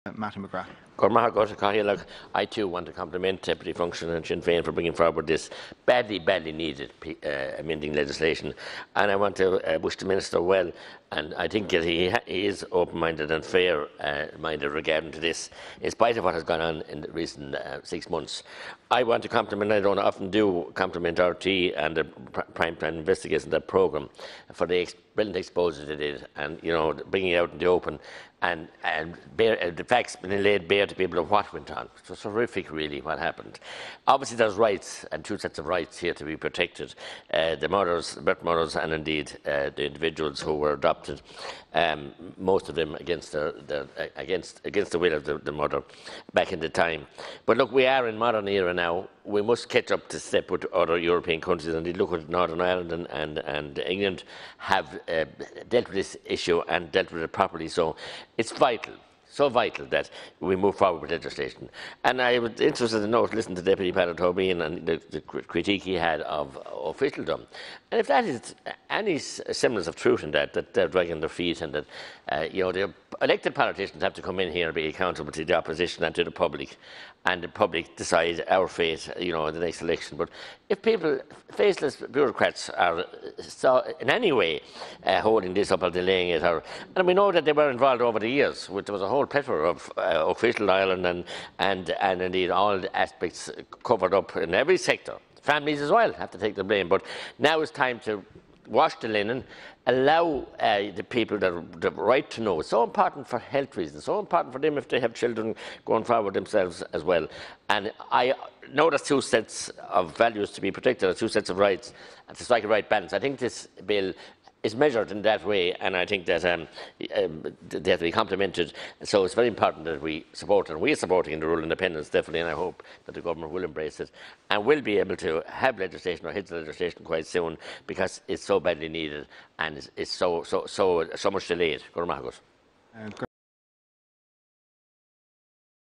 Mattie McGrath. I too want to compliment Deputy Function and Sinn Féin for bringing forward this badly needed amending legislation, and I want to wish the Minister well. And I think that he is open-minded and fair-minded regarding to this, in spite of what has gone on in the recent 6 months. I want to compliment, I don't often do, compliment RT and the Prime Plan Investigation, that programme, for the brilliant exposure they did, and bringing it out in the open, and the facts being laid bare to people of what went on. It was horrific, really, what happened. Obviously, there's rights, and two sets of rights here to be protected: the mothers, birth mothers, and indeed the individuals who were adopted. Most of them against the will of the mother back in the time. But look, we are in modern era now. We must catch up to step with other European countries, and look at Northern Ireland and England have dealt with this issue and dealt with it properly. So it's vital. So vital that we move forward with legislation. And I was interested to listen to Deputy Patrick Tobin and the critique he had of officialdom. And if that is any semblance of truth in that they're dragging their feet, and that the elected politicians have to come in here and be accountable to the opposition and to the public, and the public decide our fate, in the next election. But if people, faceless bureaucrats, are in any way holding this up or delaying it, and we know that they were involved over the years, there was a whole plethora of official Ireland and indeed all the aspects covered up in every sector. Families as well have to take the blame. But now it's time to wash the linen, allow the people the right to know. It's so important for health reasons, so important for them if they have children going forward themselves as well. And I know there's two sets of values to be protected, there's two sets of rights, and to strike a right balance. I think this bill is measured in that way, and I think that they have to be complemented. So it's very important that we support, and we are supporting the rural independence, definitely, and I hope that the government will embrace it and will be able to have legislation or hit legislation quite soon, because it's so badly needed and it's so much delayed.